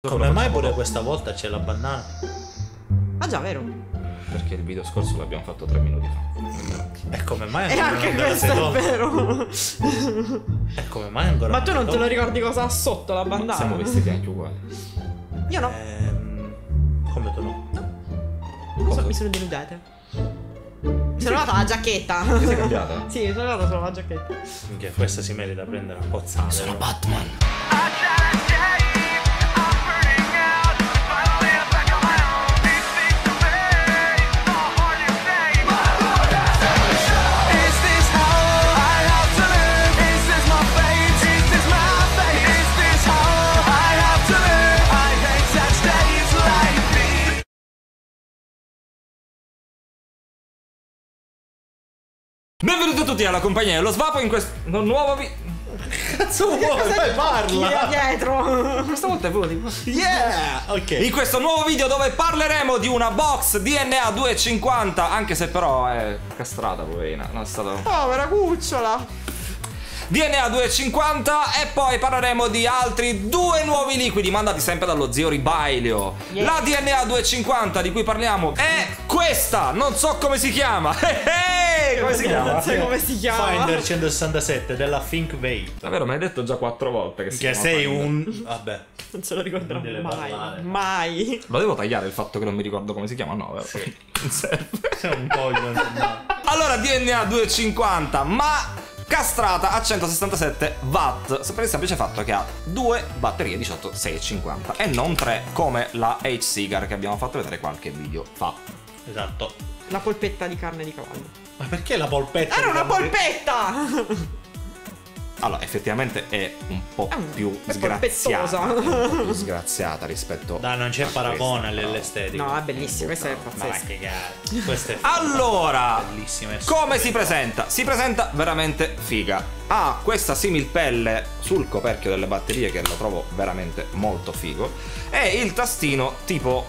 Come mai pure questa volta c'è la bandana? Ah già, vero? Perché il video scorso l'abbiamo fatto 3 minuti fa. E come mai E ancora anche non te la questo sei è tolta? vero. E come mai ancora Ma tu non te te la lo ricordi cosa ha sotto la bandana? Siamo vestiti anche uguali. Io no. Come tu no? Mi sono denudata. Sono arrivata la giacchetta. Ti sei cambiata? Sì, sono arrivata solo la giacchetta. Minchia, questa si merita a prendere a pozzate. Sono Batman. Benvenuti a tutti alla compagnia dello Svapo in questo nuovo video. Cazzo vuoi? Vai, parla! Dietro. Questa volta è voi tipo. Yeah! Ok. In questo nuovo video dove parleremo di una box DNA 250. Anche se però è castrata, poverina. Non è stato. Povera cucciola. DNA 250 e poi parleremo di altri 2 nuovi liquidi mandati sempre dallo zio Ribailio. Yeah. La DNA 250 di cui parliamo è questa, non so come si chiama. Come si chiama? Non so come si chiama. Finder 167 della Think Vape. Davvero, mi hai detto già 4 volte che si Che chiama sei Finder. un... Vabbè. Non se lo ricorderò Non deve mai. parlare. Mai. Lo devo tagliare il fatto che non mi ricordo come si chiama? No, vero? Sì. Non serve. Sei un coglione. Allora, DNA 250, ma castrata a 167 watt, per il semplice fatto che ha 2 batterie 18650 e non 3 come la H-Cigar che abbiamo fatto vedere qualche video fa. Esatto. La polpetta di carne di cavallo. Ma perché la polpetta? Era una polpetta! Allora, effettivamente è un po' più è sgraziata, polpettosa. un po' più sgraziata rispetto Dai, non c'è a paragone questa, all'estetica. No, è bellissimo, questa è Ma pazzesca. che cazzo. Questa è Allora, bellissima. è come si stupenda. presenta? Si presenta veramente figa. Ha questa similpelle sul coperchio delle batterie che lo trovo veramente molto figo. E il tastino tipo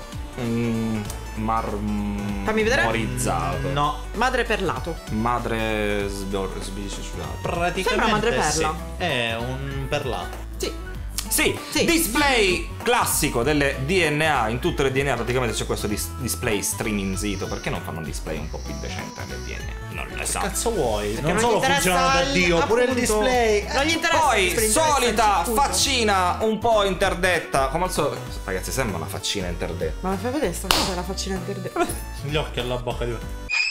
Fammi vedere. marmorizzato. No, Madre perlato. Madre praticamente Sembra madreperla. sì. È un perlato. Sì. Sì, Sì. display classico delle DNA. In tutte le DNA praticamente c'è questo display striminzito. Perché non fanno un display un po' più decente nelle DNA? Non lo so. Cazzo vuoi? Perché Non non solo gli interessa funzionano da Dio, pure il appunto, display. Non gli interessa. Poi, gli interessa solita il circuito. faccina un po' interdetta. Come al solito. Ragazzi, sembra una faccina interdetta. Ma fai vedere sta cosa, la faccina interdetta. Gli occhi alla bocca di...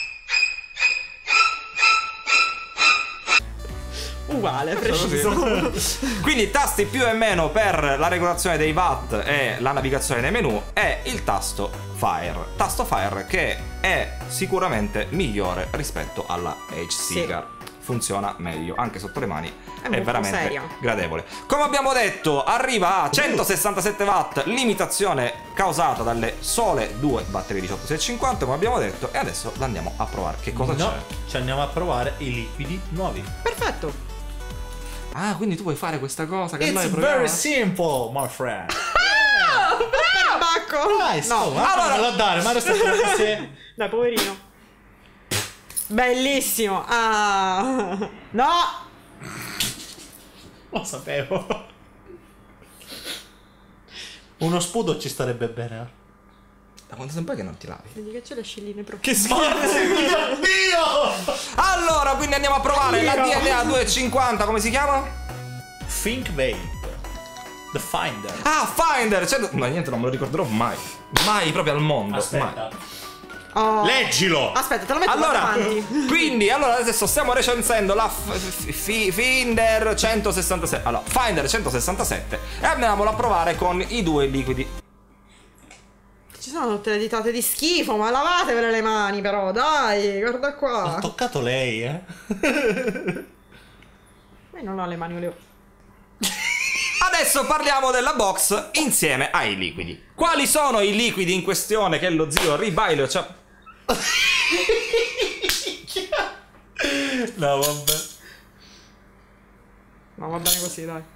Uguale, preciso. Quindi tasti più e meno per la regolazione dei watt e la navigazione nei menu e il tasto Fire. Tasto Fire che è sicuramente migliore rispetto alla H-Cigar. Funziona meglio, anche sotto le mani è molto veramente seria. gradevole. Come abbiamo detto, arriva a 167 watt, limitazione causata dalle sole 2 batterie 18650, come abbiamo detto, e adesso la andiamo a provare. Che cosa No, c'è? ci andiamo a provare i liquidi nuovi. Perfetto. Ah, quindi tu vuoi fare questa cosa che noi It's proviamo? very simple, my friend. Bacco. Dai, No. allora dare, ma resta se... Dai, poverino. Bellissimo. Ah. No. Lo sapevo. Uno sputo ci starebbe bene. Da quanto tempo è che non ti lavi? Vedi che c'è le scilline proprio. Che schifo! Dio! Allora, quindi andiamo a provare la DNA 250, come si chiama? Think Vape. The Finder. Ah, Finder! Cioè, no, niente, non me lo ricorderò mai. Mai proprio al mondo. Mai. Aspetta. Oh. Leggilo! Aspetta, te lo metto Allora, davanti. quindi, adesso stiamo recensendo la Finder 167. Allora, Finder 167 e andiamola a provare con i 2 liquidi. Ci sono tutte le ditate di schifo, ma lavatevele le mani però, dai, guarda qua. Ho toccato lei, eh? Ma io non ho le mani, le ho. Adesso parliamo della box insieme ai liquidi. Quali sono i liquidi in questione che lo zio Ribailio ci ha... No, vabbè. No, va bene così, dai.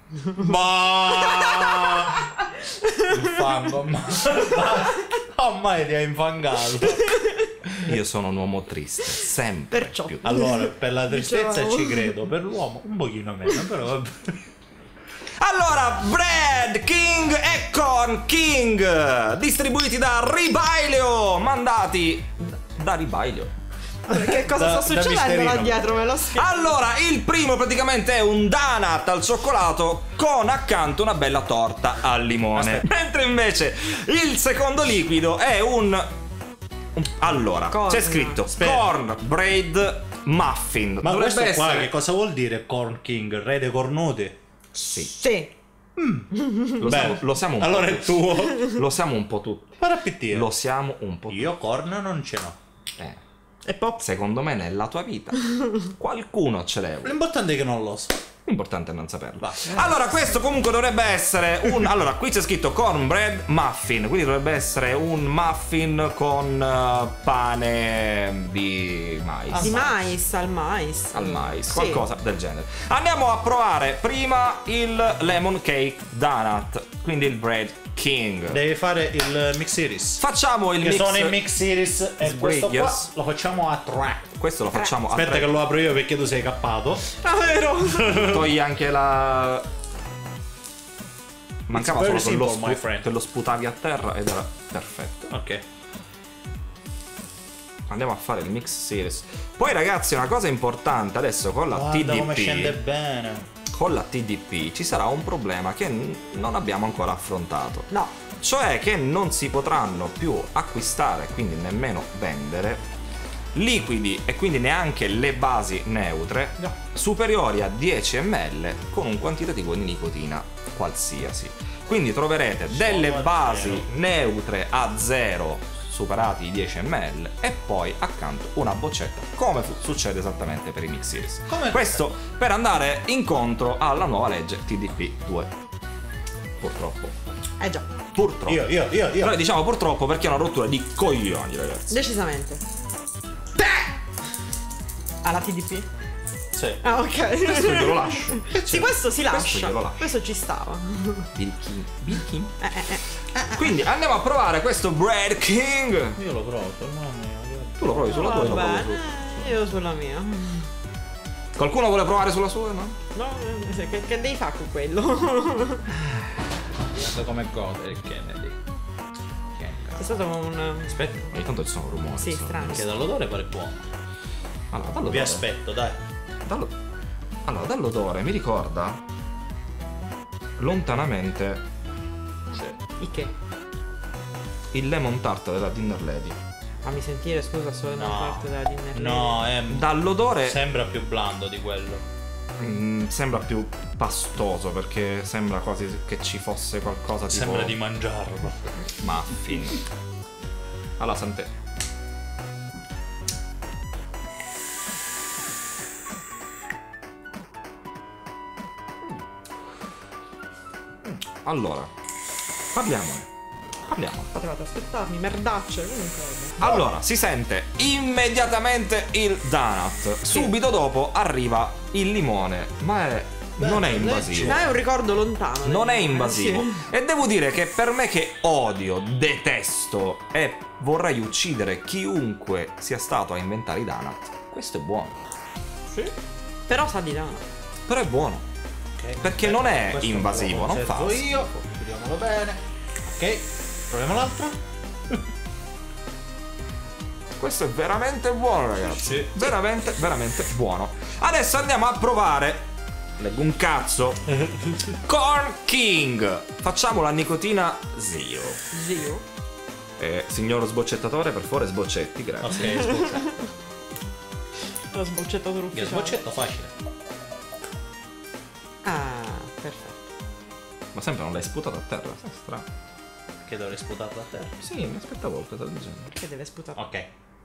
Ma il fango, ma ormai ti ha infangato. Io sono un uomo triste, sempre. Perciò. più. Allora, per la tristezza Diciamo. ci credo, per l'uomo un pochino meno, però vabbè. Allora, Bread King e Corn King, distribuiti da Ribailio, mandati da Ribailio. Che cosa sta succedendo là dietro? Me lo spiego. Allora, il primo praticamente è un donut al cioccolato con accanto una bella torta al limone. Mentre invece il secondo liquido è allora, Corn. c'è scritto corn bread muffin. Ma Dovrebbe questo qua essere... che cosa vuol dire Corn King? Re dei cornuti? Sì. Lo siamo un po' Allora è tutti. tuo. Lo siamo un po' tutti. Fare appetire. Lo siamo un po' tutti. Io corn non ce l'ho. E pop. Secondo me nella tua vita qualcuno ce l'ha. L'importante è che non lo so. L'importante è non saperlo. Va. Allora, questo comunque dovrebbe essere un... Allora, qui c'è scritto cornbread muffin, quindi dovrebbe essere un muffin con pane di mais. Di mais, al mais. Al mais, Sì. qualcosa del genere. Andiamo a provare prima il lemon cake donut, quindi il bread king. Devi fare il mix series. Facciamo il Che mix. sono i mix series e questo qua Sbrighers. lo facciamo a 3. Questo lo facciamo a Aspetta tre. che lo apro io perché tu sei cappato. Ah, vero? Togli anche la... Mancava very solo che simple, my friend. che lo sputavi a terra ed era perfetto. Ok. Andiamo a fare il mix series. Poi ragazzi, una cosa importante adesso con la Guarda come scende TDP. bene. Con la TDP ci sarà un problema che non abbiamo ancora affrontato. No. Cioè che non si potranno più acquistare, quindi nemmeno vendere, liquidi e quindi neanche le basi neutre superiori a 10 ml con un quantitativo di nicotina qualsiasi. Quindi troverete delle a basi zero. neutre a 0 superati i 10 ml e poi accanto una boccetta, come succede esattamente per i mix series. Come- Questo per andare incontro alla nuova legge TDP 2. Purtroppo. Già. Purtroppo. Io. Noi diciamo purtroppo perché è una rottura di coglioni, ragazzi. Decisamente. Alla TDP? Sì. Ah, ok. Questo glielo lascio. Sì, questo si lascia. glielo lascio. Questo ci stava. Bilkin. Quindi andiamo a provare questo Bread King. Io lo provo, mamma mia. Tu lo provi sulla tua e lo provo Va su. bene, io sulla mia. Qualcuno vuole provare sulla sua, no? No, che devi fare con quello? Guarda come gode il Kennedy. È stato un... Aspetta, ogni tanto ci sono rumori. Sì, insomma. strano. Che dall'odore pare buono. Allora, Vi dall'odore. aspetto, dai. Allora, dall'odore mi ricorda lontanamente Il che? il lemon tart della Dinner Lady. Fammi sentire, scusa, solo una No. parte della dinner. No, Dall'odore sembra più blando di quello. sembra più pastoso perché sembra quasi che ci fosse qualcosa tipo Sembra di mangiarlo. muffin. Allora, sente. Allora, parliamone. Potevate aspettarmi, merdacce, comunque. Allora, si sente immediatamente il donut. Subito dopo arriva il limone, ma non è invasivo. Ma è un ricordo lontano. Non è Sì. invasivo. E devo dire che per me che odio, detesto e vorrei uccidere chiunque sia stato a inventare i donut, questo è buono. Sì. Però sa di donut. Però è buono. Ok. Perché non è Questo invasivo, lo non fa conservo io. Vediamolo bene. Ok. Proviamo l'altro. Questo è veramente buono, ragazzi. Sì. Veramente, veramente buono. Adesso andiamo a provare. Leggo un cazzo. Corn King. Facciamo la nicotina zio. Zio. Signor sboccettatore, per favore sboccetti, grazie. Ok, scusa. Lo sboccettato Il ufficiale. sboccetto facile. Ah, perfetto. Ma sempre non l'hai sputato a terra, è strano. Che dovrei sputarlo a terra. Sì, mi aspettavo qualcosa del genere. Che deve sputare. Ok.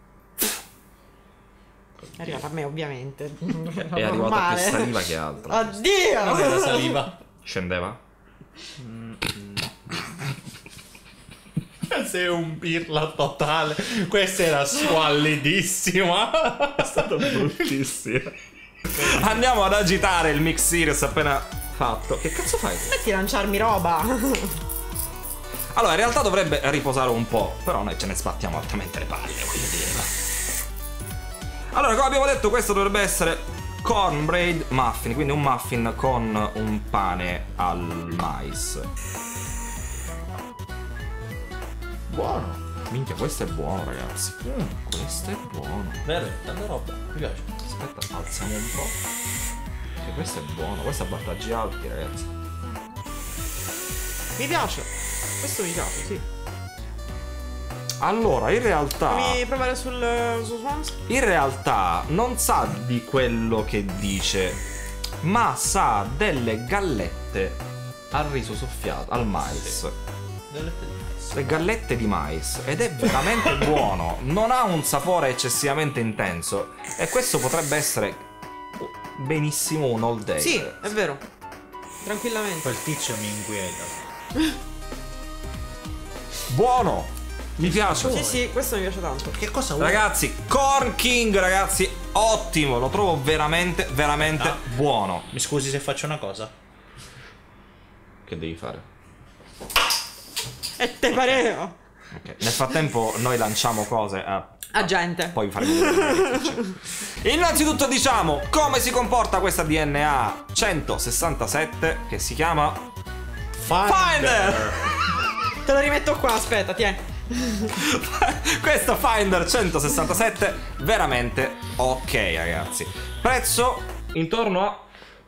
È arrivata a me, ovviamente. È arrivata più saliva che altro. Oddio! Non era saliva. Scendeva? Sei un pirla totale. Questa era squallidissima. È stato bruttissimo. Andiamo ad agitare il mix series appena fatto. Che cazzo fai? Metti a lanciarmi roba. Allora, in realtà dovrebbe riposare un po', però noi ce ne sbattiamo altamente le palle, voglio dire. Allora, come abbiamo detto, questo dovrebbe essere cornbread muffin, quindi un muffin con un pane al mais. Buono. Minchia, questo è buono, ragazzi. Questo è buono. Vero, tanta roba. Mi piace. Aspetta, alziamo un po'. Che questo è buono, questo ha battaggi alti, ragazzi. Mi piace. Questo mi piace, sì. Allora, in realtà Fammi provare sul Swans. in realtà non sa di quello che dice, ma sa delle gallette al riso soffiato, al mais. Le gallette di mais, ed è veramente buono. Non ha un sapore eccessivamente intenso, e questo potrebbe essere benissimo un all day. Sì, è vero. Tranquillamente. Quel tizio mi inquieta. Buono, mi piace. Sì, sì, questo mi piace tanto. Che cosa vuoi? Ragazzi, Corn King, ragazzi, ottimo. Lo trovo veramente, veramente buono. Mi scusi se faccio una cosa? Che devi fare? E te pareva. Ok. Nel frattempo noi lanciamo cose A gente. poi faremo vedere. Innanzitutto diciamo come si comporta questa DNA 167 che si chiama Finder. Te lo rimetto qua, aspetta, tieni. Questo Finder 167 veramente ok, ragazzi. Prezzo intorno a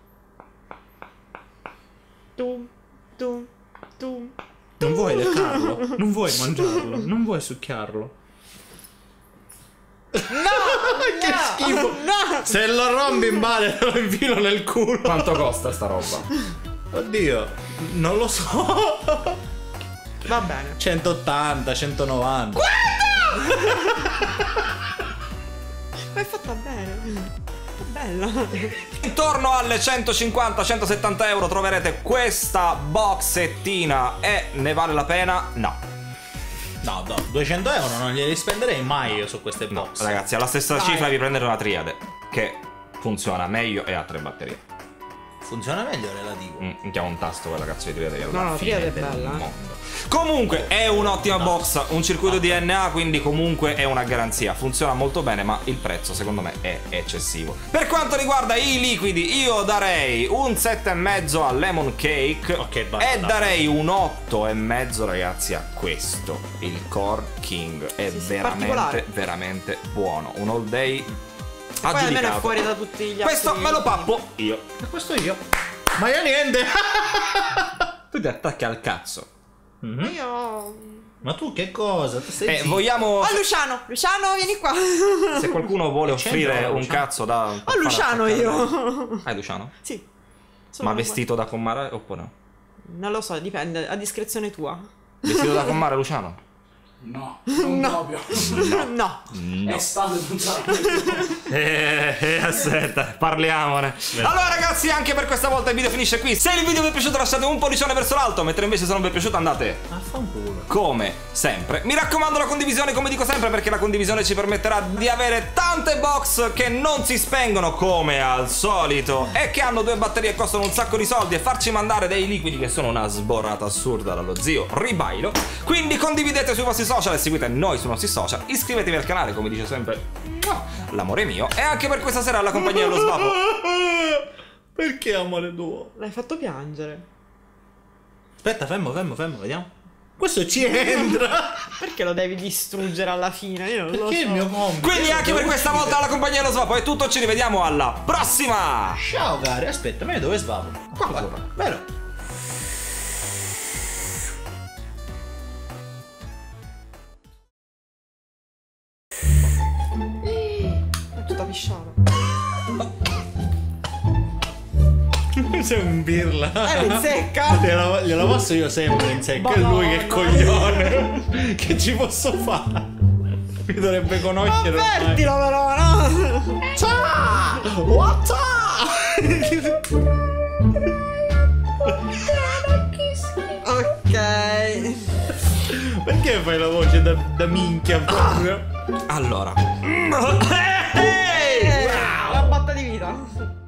Tu. Non vuoi leccarlo? Non vuoi mangiarlo? Non vuoi succhiarlo? Che schifo. No. Se lo rompi in male lo infilo nel culo. quanto costa sta roba. Oddio, non lo so. Va bene. 180, 190. Ma è fatta bene. È bella. Intorno alle 150-170 euro troverete questa boxettina, e ne vale la pena? No. No, 200 euro non glieli spenderei mai io su queste box. Ragazzi, alla stessa Dai. cifra vi prendete una triade che funziona meglio e ha 3 batterie. Funziona meglio relativo. Mettiamo un tasto quella cazzo di triade. No, no, triade è bella. Comunque è un'ottima box, un circuito DNA, quindi comunque è una garanzia. Funziona molto bene, ma il prezzo secondo me è eccessivo. Per quanto riguarda i liquidi, io darei un 7,5 a Lemon Cake, Ok, basta, e dai. darei un 8,5, ragazzi, a questo, il Corn King. È Sì, sì, veramente, particolare. veramente buono. Un all day Poi almeno è aggiudicato. fuori da tutti gli altri. Questo me lo pappo io. E questo io. Ma io niente. Tu ti attacchi al cazzo. Io. Ma tu che cosa? Tu stai zitto. Vogliamo... Oh, Luciano, Vieni qua. Se qualcuno vuole offrire Luciano. un cazzo da... Ho Luciano io. Hai Luciano? Sì. Ma vestito da commare oppure no? Non lo so, dipende, a discrezione tua. Vestito da commare, Luciano? No, non proprio. No. È stato puntato. Aspetta, parliamone. Allora ragazzi, anche per questa volta il video finisce qui. Se il video vi è piaciuto lasciate un pollicione verso l'alto, mentre invece se non vi è piaciuto andate Affanculo. come sempre. Mi raccomando la condivisione, come dico sempre, perché la condivisione ci permetterà di avere tante box che non si spengono come al solito e che hanno 2 batterie e costano un sacco di soldi, e farci mandare dei liquidi che sono una sborrata assurda dallo zio Ribailo. Quindi condividete sui vostri social e seguite noi sui nostri social. Iscrivetevi al canale, come dice sempre l'amore mio. E anche per questa sera alla compagnia dello Svapo. Perché amore tuo? L'hai fatto piangere. Aspetta, fermo, vediamo. Questo ci entra. Perché lo devi distruggere alla fine? Io non lo Perché so. è il mio compito? Quindi Io anche lo per devo questa volta alla compagnia dello Svapo è tutto. Ci rivediamo alla prossima. Ciao cari, aspetta, ma io dove svavo? Qua, vero? È tutta pisciata. Sei un birla. In secca. Glielo posso io sempre in secca. È lui che coglione. Che ci posso fare? Mi dovrebbe conoscere. Avvertilo però, no? Ciao! What's Ok. Perché fai la voce da minchia proprio? Allora. La botta di vita.